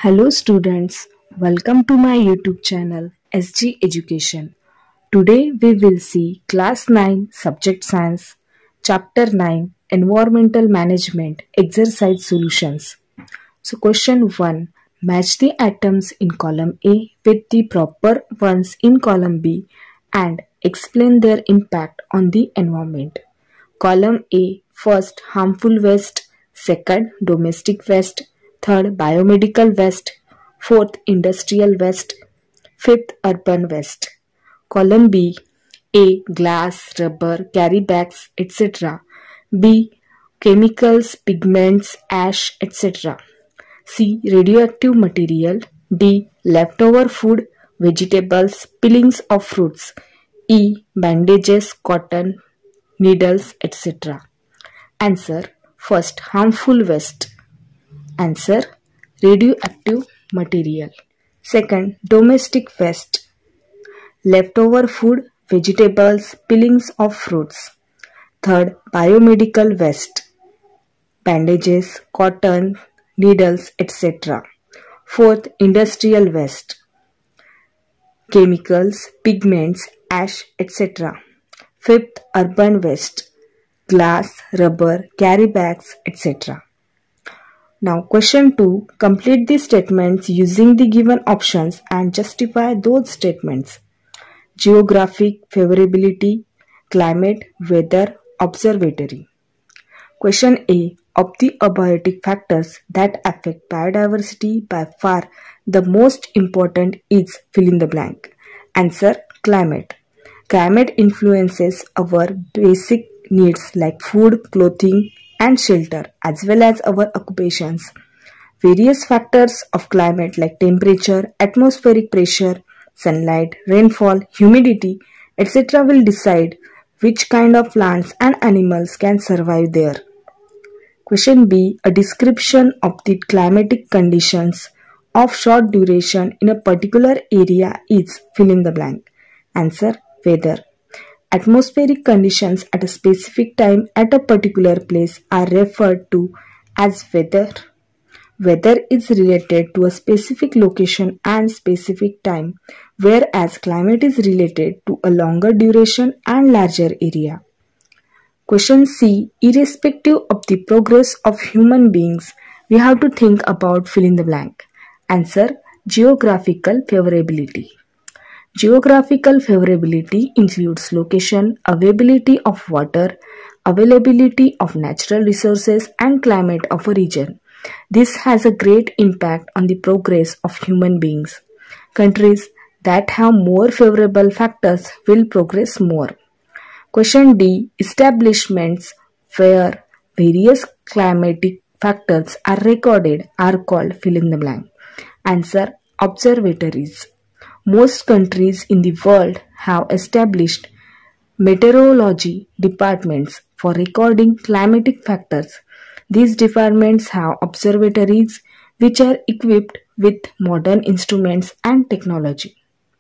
Hello students, welcome to my YouTube channel SG Education. Today we will see Class 9 Subject Science Chapter 9 Environmental Management Exercise Solutions. So question 1. Match the atoms in column A with the proper ones in column B and explain their impact on the environment. Column A. First, harmful waste. Second, domestic waste. Third, biomedical waste. Fourth, industrial waste. Fifth, urban waste. Column B. A. Glass, rubber, carry bags, etc. B. Chemicals, pigments, ash, etc. C. Radioactive material. D. Leftover food, vegetables, peelings of fruits. E. Bandages, cotton, needles, etc. Answer. First, harmful waste. Answer. Radioactive material. Second, domestic waste. Leftover food, vegetables, peelings of fruits. Third, biomedical waste. Bandages, cotton, needles, etc. Fourth, industrial waste. Chemicals, pigments, ash, etc. Fifth, urban waste. Glass, rubber, carry bags, etc. Now question 2. Complete the statements using the given options and justify those statements. Geographic favorability, climate, weather, observatory. Question A. Of the abiotic factors that affect biodiversity, by far the most important is fill in the blank. Answer. Climate. Climate influences our basic needs like food, clothing, and shelter, as well as our occupations. Various factors of climate like temperature, atmospheric pressure, sunlight, rainfall, humidity, etc. will decide which kind of plants and animals can survive there. Question B. A description of the climatic conditions of short duration in a particular area is fill in the blank. Answer. Weather. Atmospheric conditions at a specific time at a particular place are referred to as weather. Weather is related to a specific location and specific time, whereas climate is related to a longer duration and larger area. Question C. Irrespective of the progress of human beings, we have to think about fill in the blank. Answer. Geographical favorability. Geographical favorability includes location, availability of water, availability of natural resources, and climate of a region. This has a great impact on the progress of human beings. Countries that have more favorable factors will progress more. Question D. Establishments where various climatic factors are recorded are called fill in the blank. Answer. Observatories. Most countries in the world have established meteorology departments for recording climatic factors. These departments have observatories which are equipped with modern instruments and technology.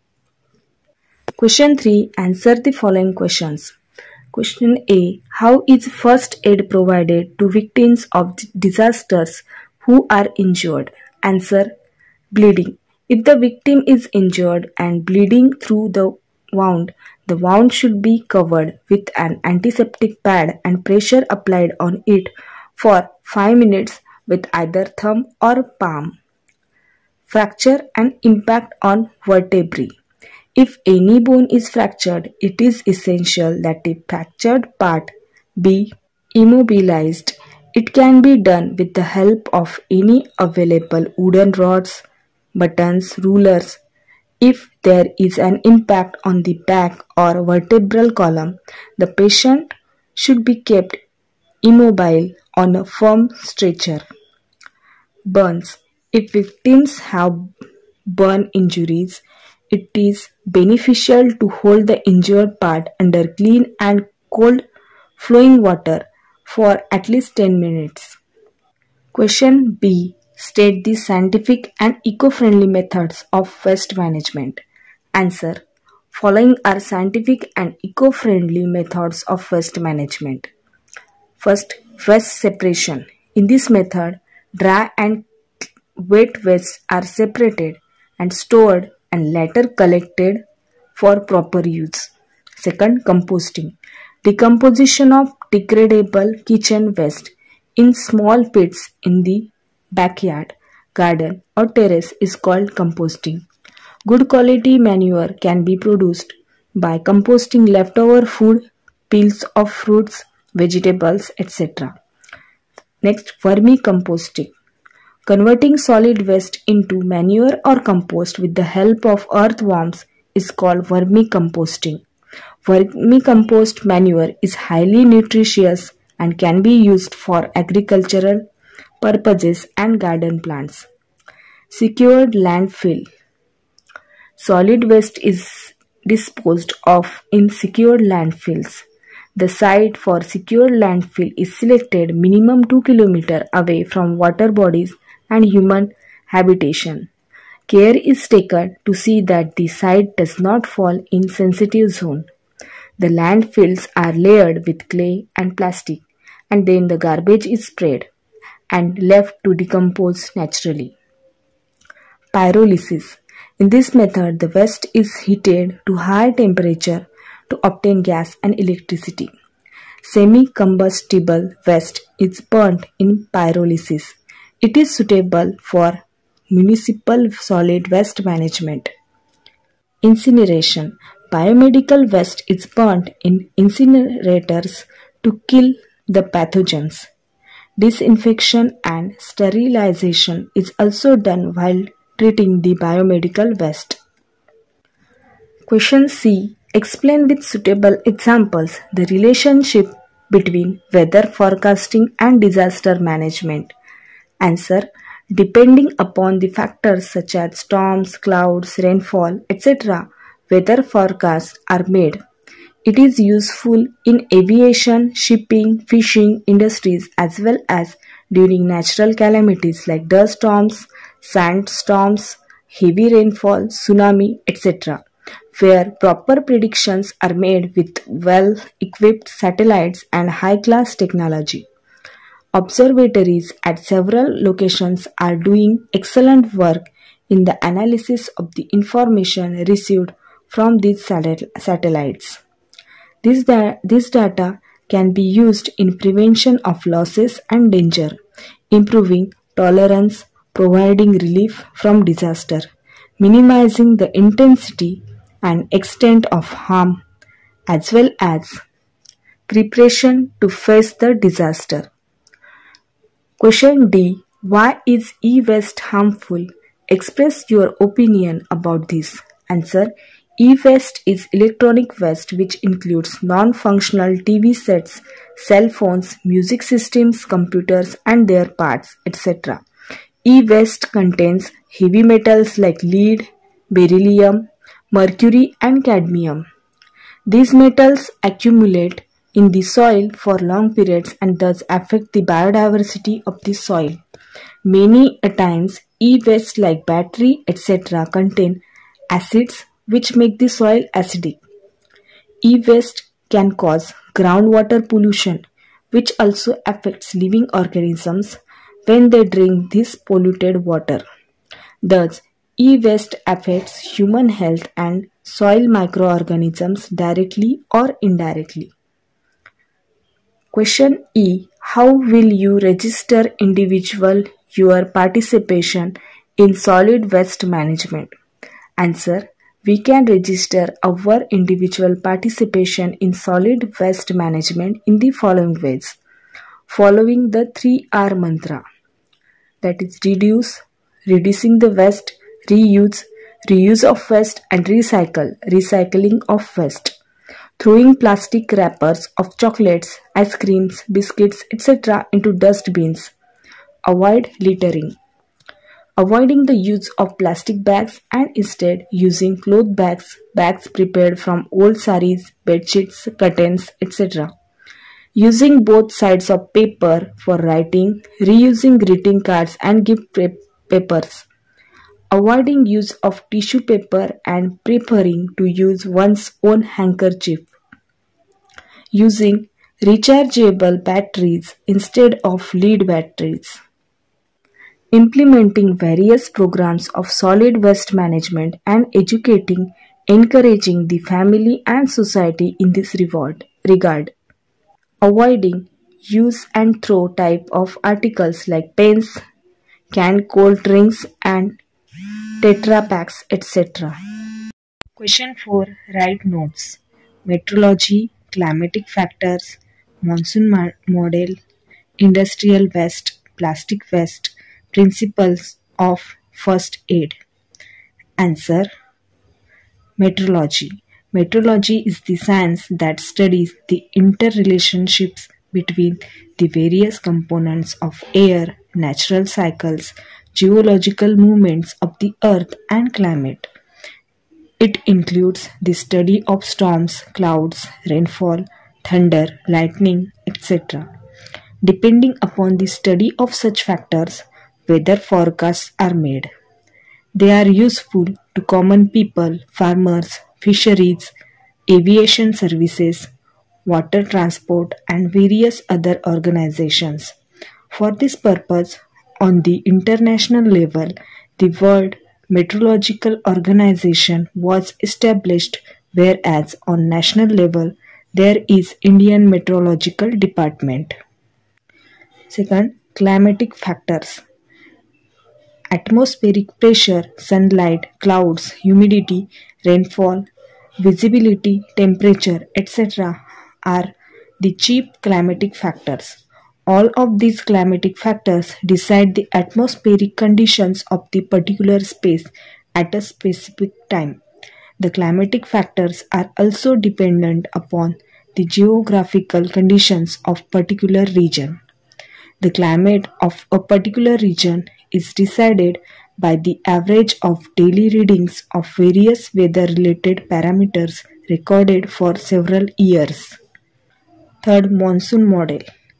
Question 3. Answer the following questions. Question A. How is first aid provided to victims of disasters who are injured? Answer. Bleeding. If the victim is injured and bleeding through the wound should be covered with an antiseptic pad and pressure applied on it for 5 minutes with either thumb or palm. Fracture and impact on vertebrae. If any bone is fractured, it is essential that the fractured part be immobilized. It can be done with the help of any available wooden rods, buttons, rulers. If there is an impact on the back or vertebral column, the patient should be kept immobile on a firm stretcher. Burns. If victims have burn injuries, it is beneficial to hold the injured part under clean and cold flowing water for at least 10 minutes. Question B. State the scientific and eco-friendly methods of waste management. Answer. Following are scientific and eco-friendly methods of waste management. First, waste separation. In this method, dry and wet wastes are separated and stored and later collected for proper use. Second, composting. Decomposition of degradable kitchen waste in small pits in the backyard, garden, or terrace is called composting. Good quality manure can be produced by composting leftover food, peels of fruits, vegetables, etc. Next, vermicomposting. Converting solid waste into manure or compost with the help of earthworms is called vermicomposting. Vermicompost manure is highly nutritious and can be used for agricultural purposes and garden plants. Secured landfill. Solid waste is disposed of in secured landfills. The site for secured landfill is selected minimum 2 km away from water bodies and human habitation. Care is taken to see that the site does not fall in sensitive zone. The landfills are layered with clay and plastic, and then the garbage is spread and left to decompose naturally. Pyrolysis. In this method, the waste is heated to high temperature to obtain gas and electricity. Semi-combustible waste is burnt in pyrolysis. It is suitable for municipal solid waste management. Incineration. Biomedical waste is burnt in incinerators to kill the pathogens. Disinfection and sterilization is also done while treating the biomedical waste. Question C. Explain with suitable examples the relationship between weather forecasting and disaster management. Answer. Depending upon the factors such as storms, clouds, rainfall, etc., weather forecasts are made. It is useful in aviation, shipping, fishing industries as well as during natural calamities like dust storms, sandstorms, heavy rainfall, tsunami, etc., where proper predictions are made with well-equipped satellites and high-class technology. Observatories at several locations are doing excellent work in the analysis of the information received from these satellites. This data can be used in prevention of losses and danger, improving tolerance, providing relief from disaster, minimizing the intensity and extent of harm, as well as preparation to face the disaster. Question D. Why is e-waste harmful? Express your opinion about this. Answer. E-waste is electronic waste which includes non-functional TV sets, cell phones, music systems, computers and their parts, etc. E-waste contains heavy metals like lead, beryllium, mercury and cadmium. These metals accumulate in the soil for long periods and thus affect the biodiversity of the soil. Many a times, e-waste like battery, etc. contain acids which make the soil acidic. E-waste can cause groundwater pollution, which also affects living organisms when they drink this polluted water. Thus, e-waste affects human health and soil microorganisms directly or indirectly. Question E. How will you register individual your participation in solid waste management? Answer. We can register our individual participation in solid waste management in the following ways. Following the 3R mantra, that is reducing the waste, reuse of waste and recycling of waste. Throwing plastic wrappers of chocolates, ice creams, biscuits, etc. into dustbins. Avoid littering. Avoiding the use of plastic bags and instead using cloth bags prepared from old saris, bedsheets, curtains, etc. Using both sides of paper for writing, reusing greeting cards and gift papers. Avoiding use of tissue paper and preferring to use one's own handkerchief. Using rechargeable batteries instead of lead batteries. implementing various programs of solid waste management and educating, encouraging the family and society in this regard. Avoiding use and throw type of articles like pens, canned cold drinks and Tetra packs, etc. Question 4. Write notes. Meteorology, climatic factors, monsoon model, industrial waste, plastic waste, principles of first aid. Answer. Meteorology. Meteorology is the science that studies the interrelationships between the various components of air, natural cycles, geological movements of the earth and climate. It includes the study of storms, clouds, rainfall, thunder, lightning, etc. Depending upon the study of such factors, weather forecasts are made. They are useful to common people, farmers, fisheries, aviation services, water transport, and various other organizations. For this purpose, on the international level, the World Meteorological Organization was established, whereas on national level, there is Indian Meteorological Department. Second, climatic factors. Atmospheric pressure, sunlight, clouds, humidity, rainfall, visibility, temperature, etc. are the chief climatic factors. All of these climatic factors decide the atmospheric conditions of the particular space at a specific time. The climatic factors are also dependent upon the geographical conditions of particular region. The climate of a particular region is decided by the average of daily readings of various weather-related parameters recorded for several years. Third, monsoon model.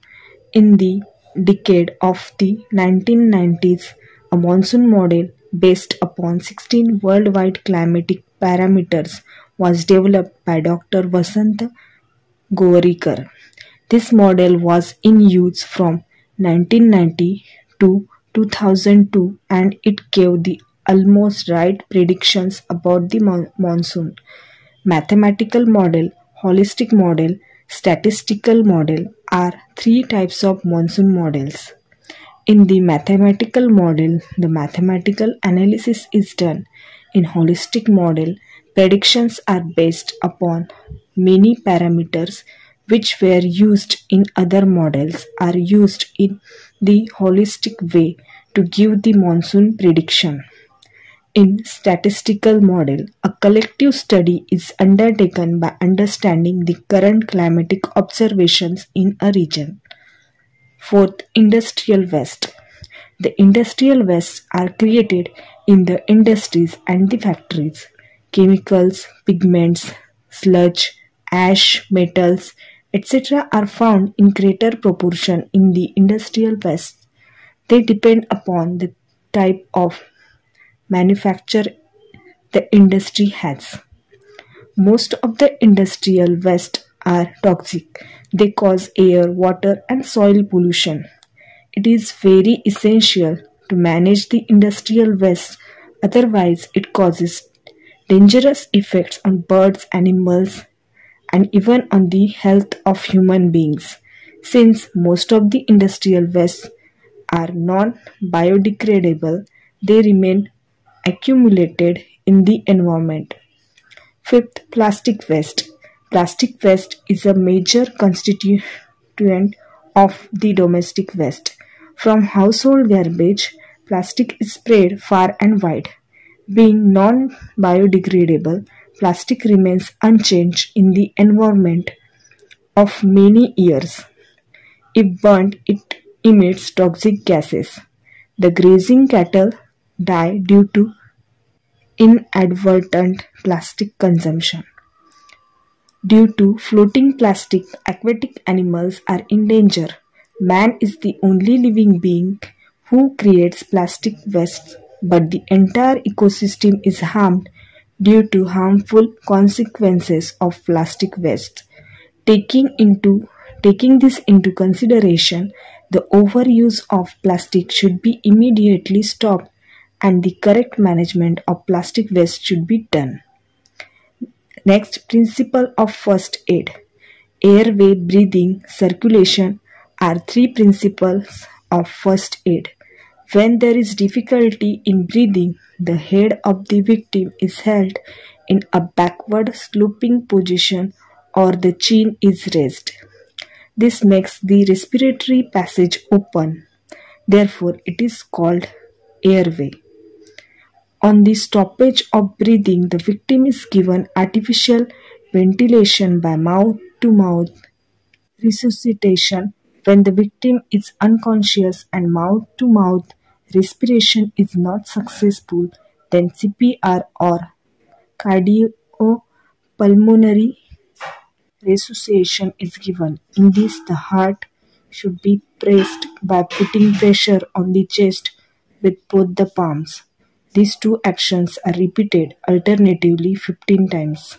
In the decade of the 1990s, a monsoon model based upon 16 worldwide climatic parameters was developed by Dr. Vasant Govarikar. This model was in use from 1990 to 2002 and it gave the almost right predictions about the monsoon. Mathematical model, holistic model, statistical model are three types of monsoon models. In the mathematical model, the mathematical analysis is done. In holistic model, predictions are based upon many parameters which were used in other models are used in the holistic way to give the monsoon prediction. In statistical model, a collective study is undertaken by understanding the current climatic observations in a region. Fourth, industrial waste. The industrial wastes are created in the industries and the factories. Chemicals, pigments, sludge, ash, metals, etc. are found in greater proportion in the industrial waste. They depend upon the type of manufacture the industry has. Most of the industrial waste are toxic. They cause air, water, and soil pollution. It is very essential to manage the industrial waste, otherwise, it causes dangerous effects on birds, animals, and even on the health of human beings. Since most of the industrial wastes are non biodegradable, they remain accumulated in the environment. Fifth, plastic waste. Plastic waste is a major constituent of the domestic waste. From household garbage, plastic is spread far and wide. Being non-biodegradable, plastic remains unchanged in the environment of many years. If burnt, it emits toxic gases. The grazing cattle die due to inadvertent plastic consumption. Due to floating plastic, aquatic animals are in danger. Man is the only living being who creates plastic waste, but the entire ecosystem is harmed due to harmful consequences of plastic waste. Taking this into consideration, The overuse of plastic should be immediately stopped and the correct management of plastic waste should be done. Next, principle of first aid. Airway, breathing, circulation are three principles of first aid. When there is difficulty in breathing, the head of the victim is held in a backward sloping position or the chin is raised. This makes the respiratory passage open. Therefore, it is called airway. On the stoppage of breathing, the victim is given artificial ventilation by mouth to mouth resuscitation. When the victim is unconscious and mouth to mouth respiration is not successful, then CPR or cardiopulmonary resuscitation is given. In this, the heart should be pressed by putting pressure on the chest with both the palms. These two actions are repeated alternatively 15 times.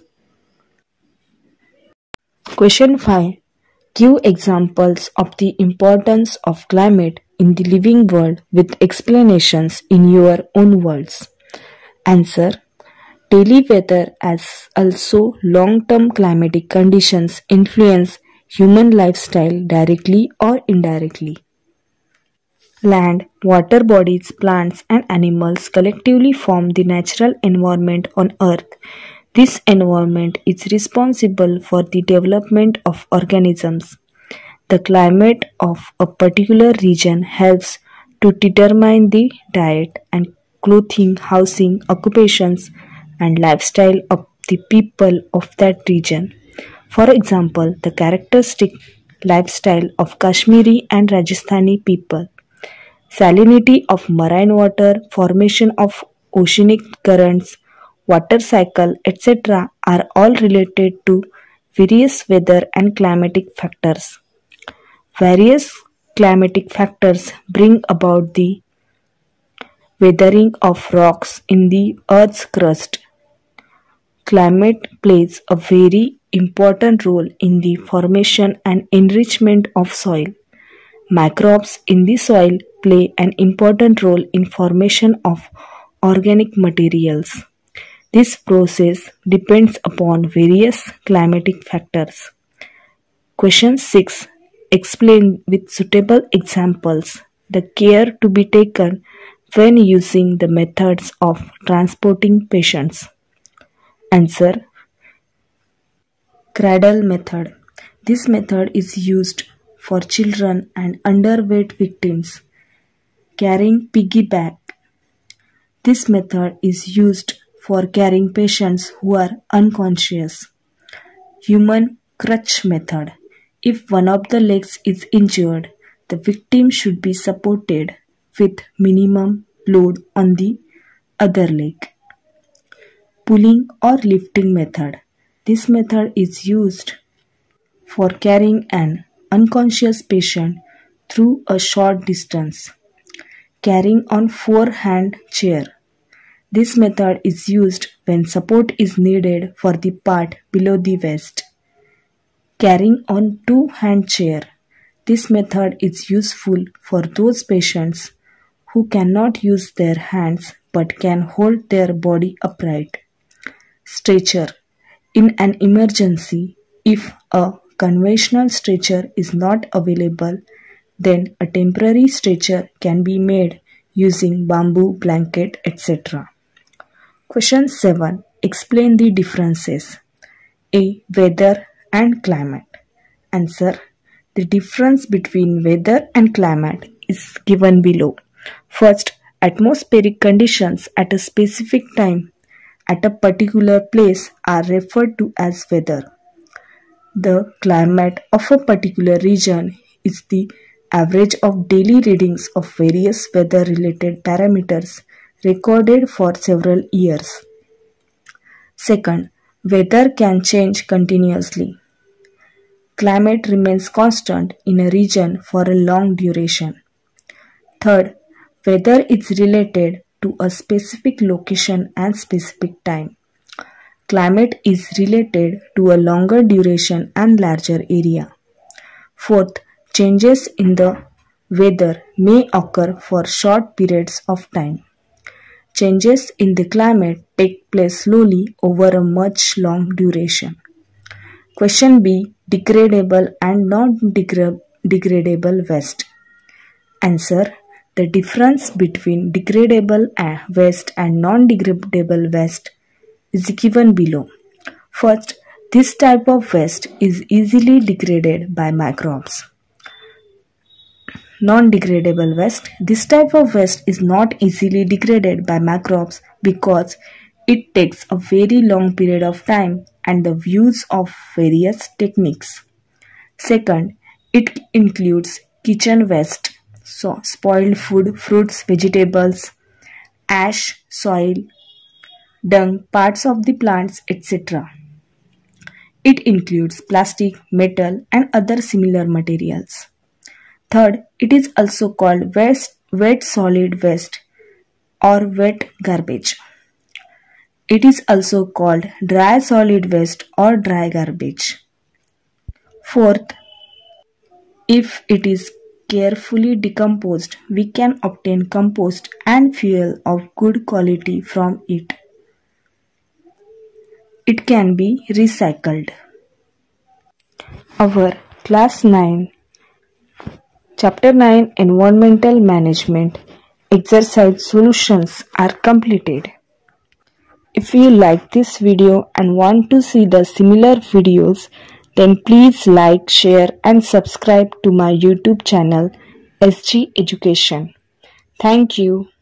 Question 5. Give examples of the importance of climate in the living world with explanations in your own words. Answer. Daily weather as also long-term climatic conditions influence human lifestyle directly or indirectly. Land, water bodies, plants and animals collectively form the natural environment on Earth. This environment is responsible for the development of organisms. The climate of a particular region helps to determine the diet and clothing, housing, occupations, and lifestyle of the people of that region. For example, the characteristic lifestyle of Kashmiri and Rajasthani people, salinity of marine water, formation of oceanic currents, water cycle, etc. are all related to various weather and climatic factors. Various climatic factors bring about the weathering of rocks in the Earth's crust. Climate plays a very important role in the formation and enrichment of soil. Microbes in the soil play an important role in formation of organic materials. This process depends upon various climatic factors. Question 6. Explain with suitable examples the care to be taken when using the methods of transporting patients. Answer. Cradle method. This method is used for children and underweight victims. Carrying piggyback. This method is used for carrying patients who are unconscious. Human crutch method. If one of the legs is injured, the victim should be supported with minimum load on the other leg. Pulling or lifting method. This method is used for carrying an unconscious patient through a short distance. Carrying on four-hand chair. This method is used when support is needed for the part below the waist. Carrying on two-hand chair. This method is useful for those patients who cannot use their hands but can hold their body upright. Stretcher. In an emergency, if a conventional stretcher is not available, then a temporary stretcher can be made using bamboo, blanket, etc. Question 7. Explain the differences. A. Weather and climate. Answer. The difference between weather and climate is given below. First, atmospheric conditions at a specific time at a particular place are referred to as weather. The climate of a particular region is the average of daily readings of various weather-related parameters recorded for several years. Second, weather can change continuously. Climate remains constant in a region for a long duration. Third, weather is related to a specific location and specific time. Climate is related to a longer duration and larger area. Fourth, changes in the weather may occur for short periods of time. Changes in the climate take place slowly over a much long duration. Question B. Degradable and non-degradable waste. Answer. The difference between degradable waste and non-degradable waste is given below. First, this type of waste is easily degraded by microbes. Non-degradable waste. This type of waste is not easily degraded by microbes because it takes a very long period of time and the use of various techniques. Second, it includes kitchen waste, so spoiled food, fruits, vegetables, ash, soil, dung, parts of the plants, etc. It includes plastic, metal, and other similar materials. Third, it is also called wet solid waste or wet garbage. It is also called dry solid waste or dry garbage. Fourth, if it is carefully decomposed, we can obtain compost and fuel of good quality from it. It can be recycled. Our Class 9, Chapter 9 Environmental Management exercise solutions are completed. If you like this video and want to see the similar videos, then please like, share and subscribe to my YouTube channel SG Education. Thank you.